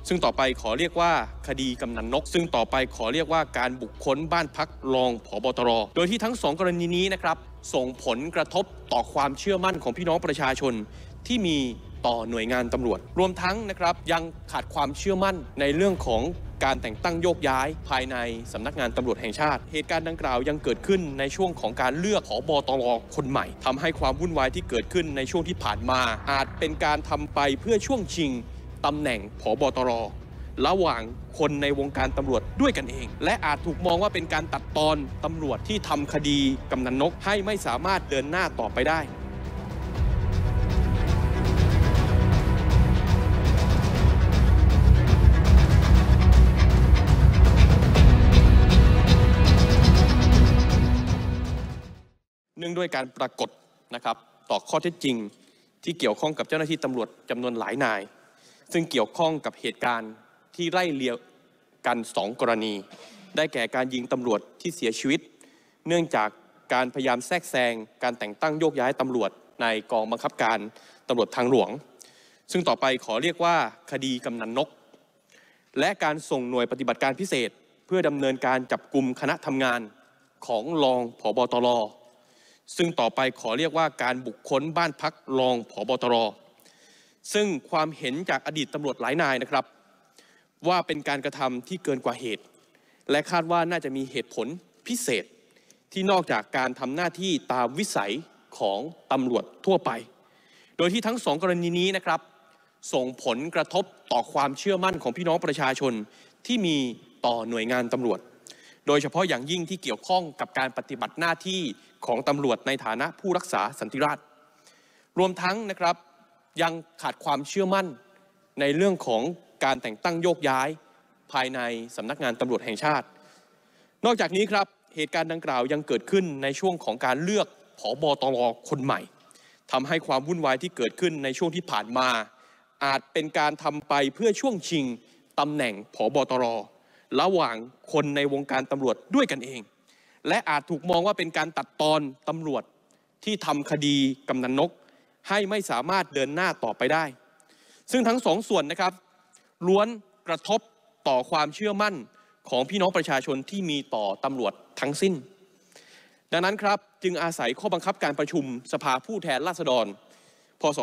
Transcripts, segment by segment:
ซึ่งต่อไปขอเรียกว่าคดีกำนันนกซึ่งต่อไปขอเรียกว่าการบุกค้นบ้านพักรองผบ.ตร.โดยที่ทั้ง2กรณีนี้นะครับส่งผลกระทบต่อความเชื่อมั่นของพี่น้องประชาชนที่มีต่อหน่วยงานตำรวจรวมทั้งนะครับยังขาดความเชื่อมั่นในเรื่องของการแต่งตั้งโยกย้ายภายในสำนักงานตำรวจแห่งชาติเหตุการณ์ดังกล่าวยังเกิดขึ้นในช่วงของการเลือกผบ.ตร.คนใหม่ทำให้ความวุ่นวายที่เกิดขึ้นในช่วงที่ผ่านมาอาจเป็นการทำไปเพื่อช่วงชิงตำแหน่งผบ.ตร.ระหว่างคนในวงการตำรวจด้วยกันเองและอาจถูกมองว่าเป็นการตัดตอนตำรวจที่ทำคดีกำนันนกให้ไม่สามารถเดินหน้าต่อไปได้เนื่องด้วยการปรากฏนะครับต่อข้อเท็จจริงที่เกี่ยวข้องกับเจ้าหน้าที่ตำรวจจำนวนหลายนายซึ่งเกี่ยวข้องกับเหตุการณ์ที่ไล่เลี่ยกัน2กรณีได้แก่การยิงตำรวจที่เสียชีวิตเนื่องจากการพยายามแทรกแซงการแต่งตั้งโยกย้ายตำรวจในกองบังคับการตำรวจทางหลวงซึ่งต่อไปขอเรียกว่าคดีกำนันนกและการส่งหน่วยปฏิบัติการพิเศษเพื่อดำเนินการจับกุมคณะทำงานของรองผบ.ตร.ซึ่งต่อไปขอเรียกว่าการบุคคลบ้านพักรองผบ.ตร.ซึ่งความเห็นจากอดีตตำรวจหลายนายนะครับว่าเป็นการกระทำที่เกินกว่าเหตุและคาดว่าน่าจะมีเหตุผลพิเศษที่นอกจากการทำหน้าที่ตามวิสัยของตำรวจทั่วไปโดยที่ทั้ง2กรณีนี้นะครับส่งผลกระทบต่อความเชื่อมั่นของพี่น้องประชาชนที่มีต่อหน่วยงานตำรวจโดยเฉพาะอย่างยิ่งที่เกี่ยวข้องกับการปฏิบัติหน้าที่ของตำรวจในฐานะผู้รักษาสันติราษฎร์รวมทั้งนะครับยังขาดความเชื่อมั่นในเรื่องของการแต่งตั้งโยกย้ายภายในสำนักงานตำรวจแห่งชาตินอกจากนี้ครับเหตุการณ์ดังกล่าวยังเกิดขึ้นในช่วงของการเลือกผบ.ตร.คนใหม่ทำให้ความวุ่นวายที่เกิดขึ้นในช่วงที่ผ่านมาอาจเป็นการทำไปเพื่อช่วงชิงตำแหน่งผบ.ตร.ระหว่างคนในวงการตำรวจด้วยกันเองและอาจถูกมองว่าเป็นการตัดตอนตำรวจที่ทำคดีกำนันนกให้ไม่สามารถเดินหน้าต่อไปได้ซึ่งทั้ง2ส่วนนะครับล้วนกระทบต่อความเชื่อมั่นของพี่น้องประชาชนที่มีต่อตำรวจทั้งสิ้นดังนั้นครับจึงอาศัยข้อบังคับการประชุมสภาผู้แทนราษฎรพ.ศ.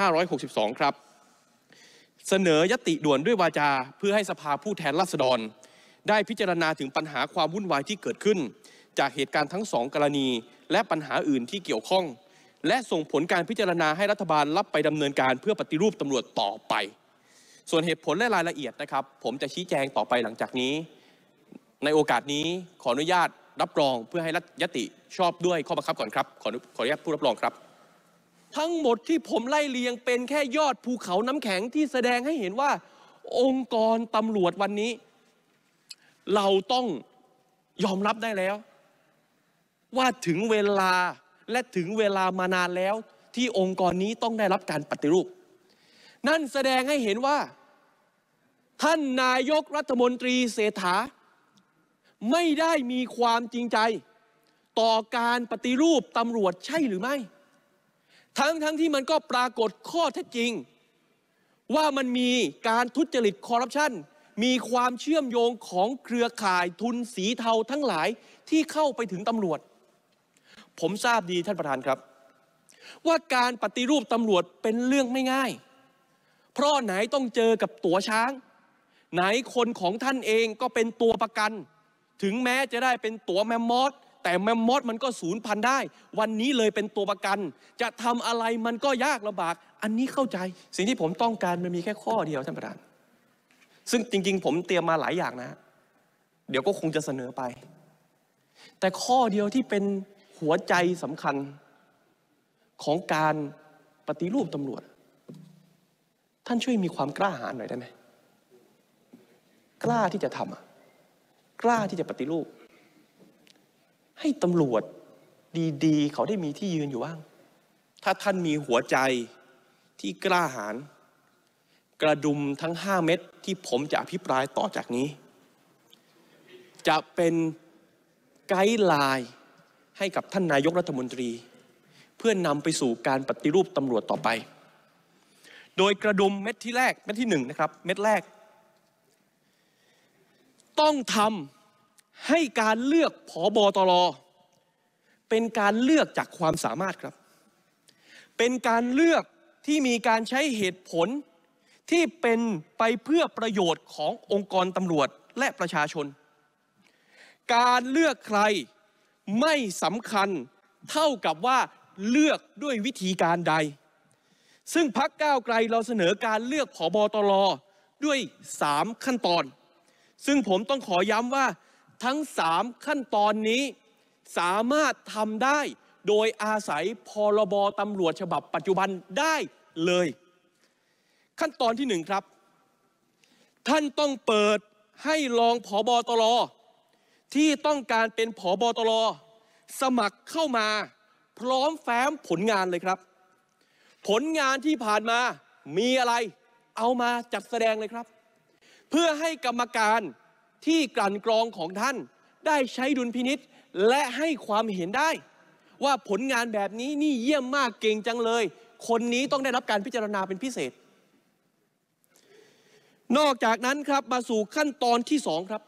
2562ครับเสนอยติด่วนด้วยวาจาเพื่อให้สภาผู้แทนราษฎรได้พิจารณาถึงปัญหาความวุ่นวายที่เกิดขึ้นจากเหตุการณ์ทั้ง2กรณีและปัญหาอื่นที่เกี่ยวข้องและส่งผลการพิจารณาให้รัฐบาลรับไปดำเนินการเพื่อปฏิรูปตำรวจต่อไปส่วนเหตุผลและรายละเอียดนะครับผมจะชี้แจงต่อไปหลังจากนี้ในโอกาสนี้ขออนุญาตรับรองเพื่อให้ยติชอบด้วยข้อบังคับก่อนครับขออนุญาตผู้รับรองครับทั้งหมดที่ผมไล่เลียงเป็นแค่ยอดภูเขาน้ำแข็งที่แสดงให้เห็นว่าองค์กรตำรวจวันนี้เราต้องยอมรับได้แล้วว่าถึงเวลาและถึงเวลามานานแล้วที่องค์กรนี้ต้องได้รับการปฏิรูปนั่นแสดงให้เห็นว่าท่านนายกรัฐมนตรีเศรษฐาไม่ได้มีความจริงใจต่อการปฏิรูปตำรวจใช่หรือไม่ทั้งที่มันก็ปรากฏข้อเท็จจริงว่ามันมีการทุจริตคอร์รัปชันมีความเชื่อมโยงของเครือข่ายทุนสีเทาทั้งหลายที่เข้าไปถึงตำรวจผมทราบดีท่านประธานครับว่าการปฏิรูปตำรวจเป็นเรื่องไม่ง่ายเพราะไหนต้องเจอกับตั๋วช้างไหนคนของท่านเองก็เป็นตัวประกันถึงแม้จะได้เป็นตั๋วแมมมอสแต่แมมมอสมันก็สูญพันธุ์ได้วันนี้เลยเป็นตัวประกันจะทำอะไรมันก็ยากลำบากอันนี้เข้าใจสิ่งที่ผมต้องการมันมีแค่ข้อเดียวท่านประธานซึ่งจริงๆผมเตรียมมาหลายอย่างนะเดี๋ยวก็คงจะเสนอไปแต่ข้อเดียวที่เป็นหัวใจสำคัญของการปฏิรูปตำรวจท่านช่วยมีความกล้าหาญหน่อยได้ไหมกล้าที่จะทำกล้าที่จะปฏิรูปให้ตำรวจดีๆเขาได้มีที่ยืนอยู่บ้างถ้าท่านมีหัวใจที่กล้าหาญกระดุมทั้ง5 เม็ดที่ผมจะอภิปรายต่อจากนี้จะเป็นไกด์ไลน์ให้กับท่านนายกรัฐมนตรีเพื่อนำไปสู่การปฏิรูปตำรวจต่อไปโดยกระดุมเม็ดที่1นะครับเม็ดแรกต้องทำให้การเลือกผบ.ตร.เป็นการเลือกจากความสามารถครับเป็นการเลือกที่มีการใช้เหตุผลที่เป็นไปเพื่อประโยชน์ขององค์กรตำรวจและประชาชนการเลือกใครไม่สำคัญเท่ากับว่าเลือกด้วยวิธีการใดซึ่งพรรคก้าวไกลเราเสนอการเลือกผบ.ตร.ด้วย3ขั้นตอนซึ่งผมต้องขอย้ำว่าทั้ง3ขั้นตอนนี้สามารถทำได้โดยอาศัยพรบ.ตำรวจฉบับปัจจุบันได้เลยขั้นตอนที่1ครับท่านต้องเปิดให้รองผบ.ตร.ที่ต้องการเป็นผบ.ตร.สมัครเข้ามาพร้อมแฟ้มผลงานเลยครับผลงานที่ผ่านมามีอะไรเอามาจัดแสดงเลยครับเพื่อให้กรรมการที่กลั่นกรองของท่านได้ใช้ดุลพินิจและให้ความเห็นได้ว่าผลงานแบบนี้นี่เยี่ยมมากเก่งจังเลยคนนี้ต้องได้รับการพิจารณาเป็นพิเศษนอกจากนั้นครับมาสู่ขั้นตอนที่2ครับ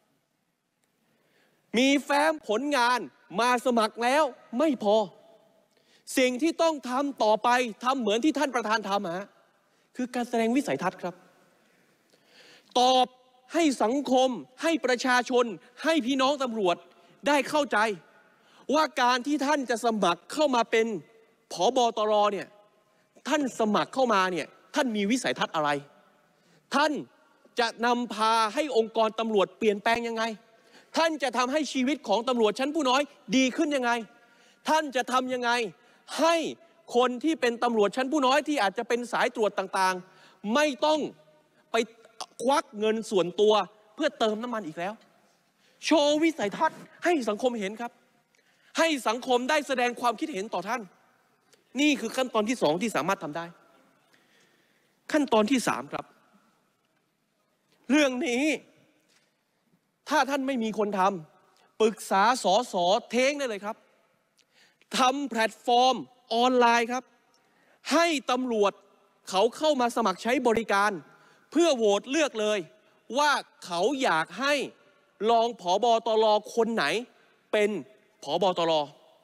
มีแฟ้มผลงานมาสมัครแล้วไม่พอสิ่งที่ต้องทำต่อไปทำเหมือนที่ท่านประธานทำคือการแสดงวิสัยทัศน์ครับตอบให้สังคมให้ประชาชนให้พี่น้องตำรวจได้เข้าใจว่าการที่ท่านจะสมัครเข้ามาเป็นผบ.ตร.เนี่ยท่านสมัครเข้ามาเนี่ยท่านมีวิสัยทัศน์อะไรท่านจะนำพาให้องค์กรตำรวจเปลี่ยนแปลงยังไงท่านจะทำให้ชีวิตของตำรวจชั้นผู้น้อยดีขึ้นยังไงท่านจะทำยังไงให้คนที่เป็นตำรวจชั้นผู้น้อยที่อาจจะเป็นสายตรวจต่างๆไม่ต้องไปควักเงินส่วนตัวเพื่อเติมน้ำมันอีกแล้วโชว์วิสัยทัศน์ให้สังคมเห็นครับให้สังคมได้แสดงความคิดเห็นต่อท่านนี่คือขั้นตอนที่2ที่สามารถทำได้ขั้นตอนที่3ครับเรื่องนี้ถ้าท่านไม่มีคนทำปรึกษาสสเท้งได้เลยครับทำแพลตฟอร์มออนไลน์ครับให้ตำรวจเขาเข้ามาสมัครใช้บริการเพื่อโหวตเลือกเลยว่าเขาอยากให้รองผบ.ตร.คนไหนเป็นผบ.ตร.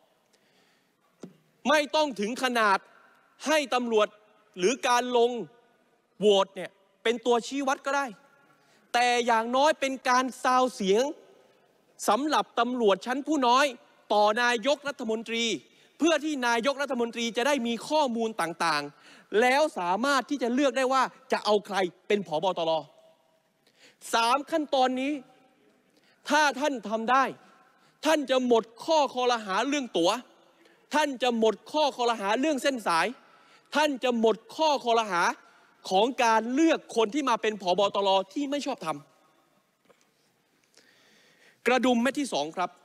ไม่ต้องถึงขนาดให้ตำรวจหรือการลงโหวตเนี่ยเป็นตัวชี้วัดก็ได้แต่อย่างน้อยเป็นการซาวเสียงสำหรับตำรวจชั้นผู้น้อยต่อนายกรัฐมนตรีเพื่อที่นายกรัฐมนตรีจะได้มีข้อมูลต่างๆแล้วสามารถที่จะเลือกได้ว่าจะเอาใครเป็นผบ.ตร. 3ขั้นตอนนี้ถ้าท่านทำได้ท่านจะหมดข้อคอรหาเรื่องตั๋วท่านจะหมดข้อคอรหาเรื่องเส้นสายท่านจะหมดข้อคอรหาของการเลือกคนที่มาเป็นผบ.ตร.ที่ไม่ชอบทำกระดุมเม็ดที่2ครับ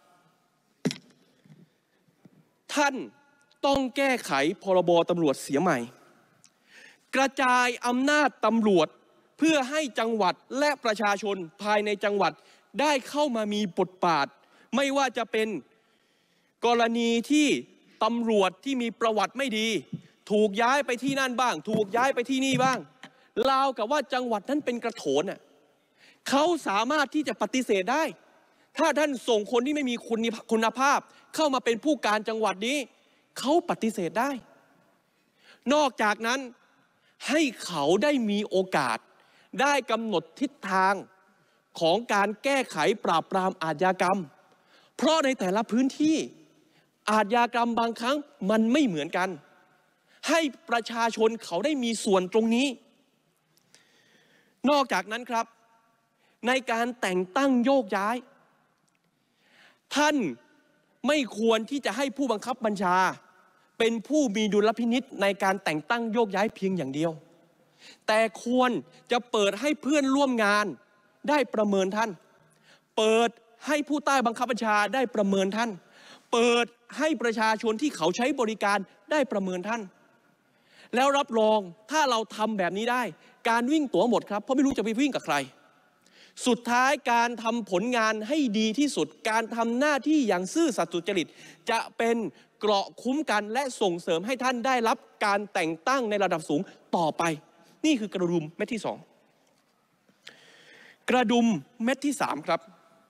ท่านต้องแก้ไขพรบ.ตำรวจเสียใหม่กระจายอำนาจตำรวจเพื่อให้จังหวัดและประชาชนภายในจังหวัดได้เข้ามามีบทบาทไม่ว่าจะเป็นกรณีที่ตำรวจที่มีประวัติไม่ดีถูกย้ายไปที่นั่นบ้างถูกย้ายไปที่นี่บ้างราวกับว่าจังหวัดนั้นเป็นกระโถนเขาสามารถที่จะปฏิเสธได้ถ้าท่านส่งคนที่ไม่มีคุณภาพเข้ามาเป็นผู้การจังหวัดนี้เขาปฏิเสธได้นอกจากนั้นให้เขาได้มีโอกาสได้กำหนดทิศทางของการแก้ไขปราบปรามอาชญากรรมเพราะในแต่ละพื้นที่อาชญากรรมบางครั้งมันไม่เหมือนกันให้ประชาชนเขาได้มีส่วนตรงนี้นอกจากนั้นครับในการแต่งตั้งโยกย้ายท่านไม่ควรที่จะให้ผู้บังคับบัญชาเป็นผู้มีดุลพินิจในการแต่งตั้งโยกย้ายเพียงอย่างเดียวแต่ควรจะเปิดให้เพื่อนร่วมงานได้ประเมินท่านเปิดให้ผู้ใต้บังคับบัญชาได้ประเมินท่านเปิดให้ประชาชนที่เขาใช้บริการได้ประเมินท่านแล้วรับรองถ้าเราทำแบบนี้ได้การวิ่งตั๋วหมดครับเพราะไม่รู้จะไปวิ่งกับใครสุดท้ายการทำผลงานให้ดีที่สุดการทำหน้าที่อย่างซื่อสัตย์สุจริตจะเป็นเกราะคุ้มกันและส่งเสริมให้ท่านได้รับการแต่งตั้งในระดับสูงต่อไปนี่คือกระดุมเม็ดที่2 กระดุมเม็ดที่3ครับ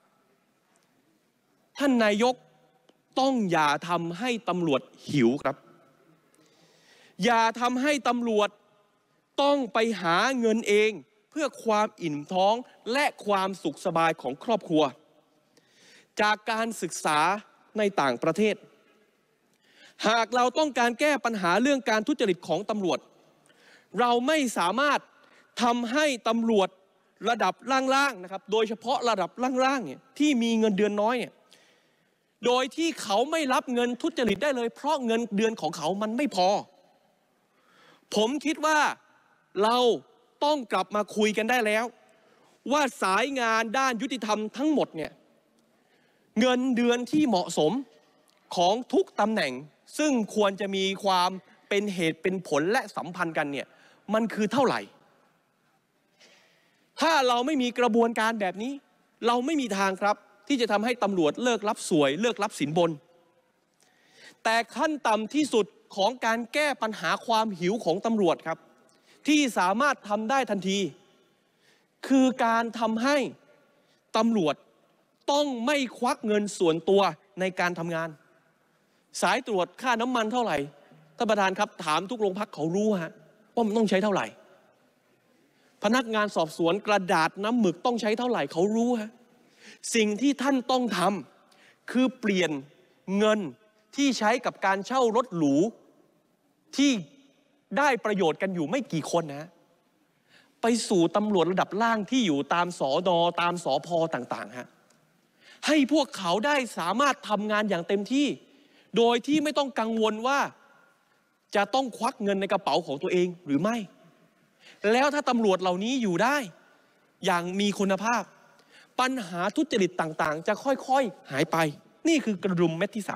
ท่านนายกต้องอย่าทำให้ตำรวจหิวครับอย่าทำให้ตำรวจต้องไปหาเงินเองเพื่อความอิ่มท้องและความสุขสบายของครอบครัวจากการศึกษาในต่างประเทศหากเราต้องการแก้ปัญหาเรื่องการทุจริตของตำรวจเราไม่สามารถทำให้ตำรวจระดับล่างๆนะครับโดยเฉพาะระดับล่างๆเนี่ยที่มีเงินเดือนน้อยเนี่ยโดยที่เขาไม่รับเงินทุจริตได้เลยเพราะเงินเดือนของเขามันไม่พอผมคิดว่าเราต้องกลับมาคุยกันได้แล้วว่าสายงานด้านยุติธรรมทั้งหมดเนี่ยเงินเดือนที่เหมาะสมของทุกตำแหน่งซึ่งควรจะมีความเป็นเหตุเป็นผลและสัมพันธ์กันเนี่ยมันคือเท่าไหร่ถ้าเราไม่มีกระบวนการแบบนี้เราไม่มีทางครับที่จะทำให้ตำรวจเลิกรับสวยเลิกรับสินบนแต่ขั้นต่ำที่สุดของการแก้ปัญหาความหิวของตำรวจครับที่สามารถทำได้ทันทีคือการทำให้ตำรวจต้องไม่ควักเงินส่วนตัวในการทำงานสายตรวจค่าน้ำมันเท่าไหร่ท่านประธานครับถามทุกโรงพักเขารู้ฮะว่ามันต้องใช้เท่าไหร่พนักงานสอบสวนกระดาษน้ำหมึกต้องใช้เท่าไหร่เขารู้ฮะสิ่งที่ท่านต้องทำคือเปลี่ยนเงินที่ใช้กับการเช่ารถหรูที่ได้ประโยชน์กันอยู่ไม่กี่คนนะไปสู่ตำรวจระดับล่างที่อยู่ตามสน.ตามสภ.ต่างๆฮะให้พวกเขาได้สามารถทำงานอย่างเต็มที่โดยที่ไม่ต้องกังวลว่าจะต้องควักเงินในกระเป๋าของตัวเองหรือไม่แล้วถ้าตำรวจเหล่านี้อยู่ได้อย่างมีคุณภาพปัญหาทุจริตต่างๆจะค่อยๆหายไปนี่คือกระดุมเม็ดที่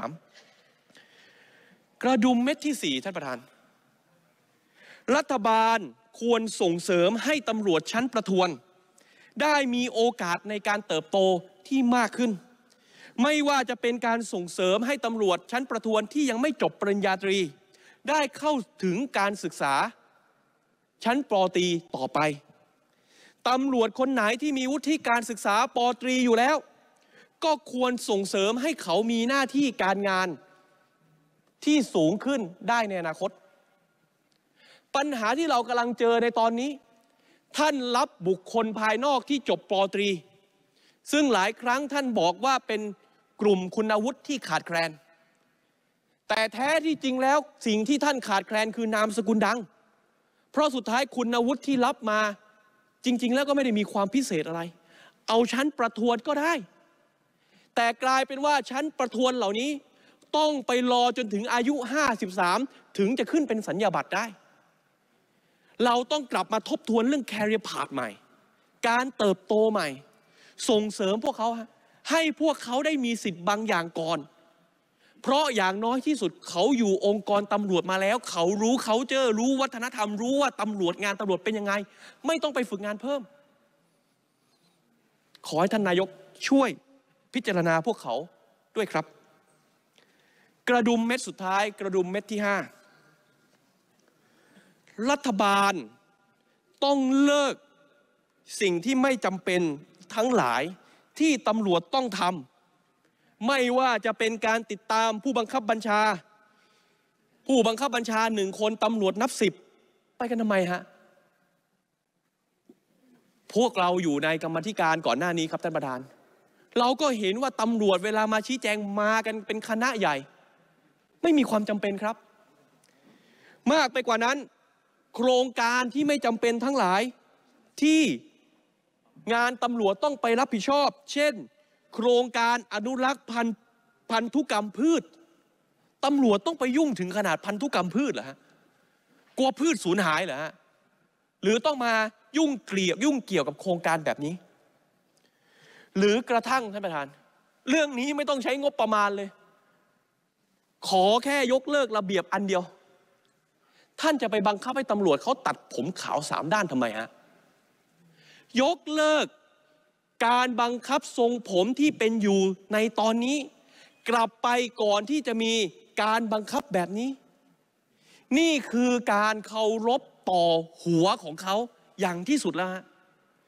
3กระดุมเม็ดที่4ท่านประธานรัฐบาลควรส่งเสริมให้ตำรวจชั้นประทวนได้มีโอกาสในการเติบโตที่มากขึ้นไม่ว่าจะเป็นการส่งเสริมให้ตำรวจชั้นประทวนที่ยังไม่จบปริญญาตรีได้เข้าถึงการศึกษาชั้นป.ตรีต่อไปตำรวจคนไหนที่มีวุฒิการศึกษาป.ตรีอยู่แล้วก็ควรส่งเสริมให้เขามีหน้าที่การงานที่สูงขึ้นได้ในอนาคตปัญหาที่เรากำลังเจอในตอนนี้ท่านรับบุคคลภายนอกที่จบป.ตรีซึ่งหลายครั้งท่านบอกว่าเป็นกลุ่มคุณวุฒิที่ขาดแคลนแต่แท้ที่จริงแล้วสิ่งที่ท่านขาดแคลนคือนามสกุลดังเพราะสุดท้ายคุณวุฒิที่รับมาจริงๆแล้วก็ไม่ได้มีความพิเศษอะไรเอาชั้นประทวนก็ได้แต่กลายเป็นว่าชั้นประทวนเหล่านี้ต้องไปรอจนถึงอายุ53ถึงจะขึ้นเป็นสัญญาบัตรได้เราต้องกลับมาทบทวนเรื่อง career path ใหม่การเติบโตใหม่ส่งเสริมพวกเขาให้พวกเขาได้มีสิทธิ์บางอย่างก่อนเพราะอย่างน้อยที่สุดเขาอยู่องค์กรตำรวจมาแล้วเขารู้เขารู้วัฒนธรรมรู้ว่าตำรวจงานตำรวจเป็นยังไงไม่ต้องไปฝึกงานเพิ่มขอให้ท่านนายกช่วยพิจารณาพวกเขาด้วยครับกระดุมเม็ดสุดท้ายกระดุมเม็ดที่5รัฐบาลต้องเลิกสิ่งที่ไม่จำเป็นทั้งหลายที่ตำรวจต้องทำไม่ว่าจะเป็นการติดตามผู้บังคับบัญชา1 คนตำรวจนับ10ไปกันทำไมฮะพวกเราอยู่ในกรรมาธิการก่อนหน้านี้ครับท่านประธานเราก็เห็นว่าตำรวจเวลามาชี้แจงมากันเป็นคณะใหญ่ไม่มีความจำเป็นครับมากไปกว่านั้นโครงการที่ไม่จำเป็นทั้งหลายที่งานตำรวจต้องไปรับผิดชอบเช่นโครงการอนุรักษ์พันธุกรรมพืชตำรวจต้องไปยุ่งถึงขนาดพันธุกรรมพืชเหรอฮะกลัวพืชสูญหายเหรอฮะหรือต้องมายุ่งเกี่ยวกับโครงการแบบนี้หรือกระทั่งท่านประธานเรื่องนี้ไม่ต้องใช้งบประมาณเลยขอแค่ยกเลิกระเบียบอันเดียวท่านจะไปบังคับให้ตำรวจเขาตัดผมขาว3 ด้านทำไมฮะยกเลิกการบังคับทรงผมที่เป็นอยู่ในตอนนี้กลับไปก่อนที่จะมีการบังคับแบบนี้นี่คือการเคารพต่อหัวของเขาอย่างที่สุดแล้วฮะ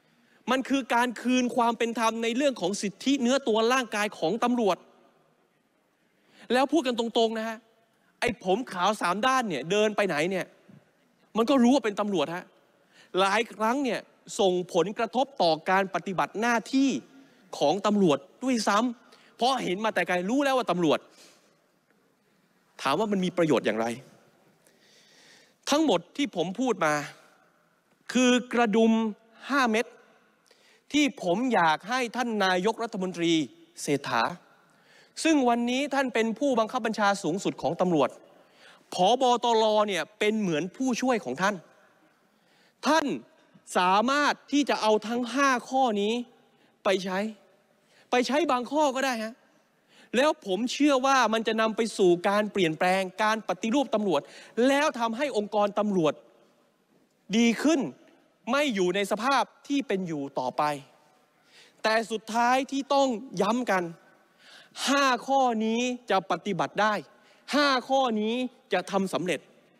มันคือการคืนความเป็นธรรมในเรื่องของสิทธิเนื้อตัวร่างกายของตำรวจแล้วพูดกันตรงๆนะฮะไอ้ผมขาว3 ด้านเนี่ยเดินไปไหนเนี่ยมันก็รู้ว่าเป็นตำรวจฮะหลายครั้งเนี่ยส่งผลกระทบต่อการปฏิบัติหน้าที่ของตำรวจด้วยซ้ำเพราะเห็นมาแต่ไกลรู้แล้วว่าตำรวจถามว่ามันมีประโยชน์อย่างไรทั้งหมดที่ผมพูดมาคือกระดุม5 เม็ดที่ผมอยากให้ท่านนายกรัฐมนตรีเศรษฐาซึ่งวันนี้ท่านเป็นผู้บังคับบัญชาสูงสุดของตำรวจผบ.ตร.เนี่ยเป็นเหมือนผู้ช่วยของท่านท่านสามารถที่จะเอาทั้ง5 ข้อนี้ไปใช้บางข้อก็ได้ฮะแล้วผมเชื่อว่ามันจะนำไปสู่การเปลี่ยนแปลงการปฏิรูปตำรวจแล้วทำให้องค์กรตำรวจดีขึ้นไม่อยู่ในสภาพที่เป็นอยู่ต่อไปแต่สุดท้ายที่ต้องย้ำกัน5 ข้อนี้จะปฏิบัติได้5 ข้อนี้จะทำสำเร็จ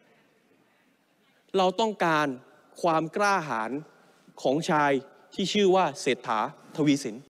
เราต้องการความกล้าหาญของชายที่ชื่อว่าเศรษฐา ทวีสิน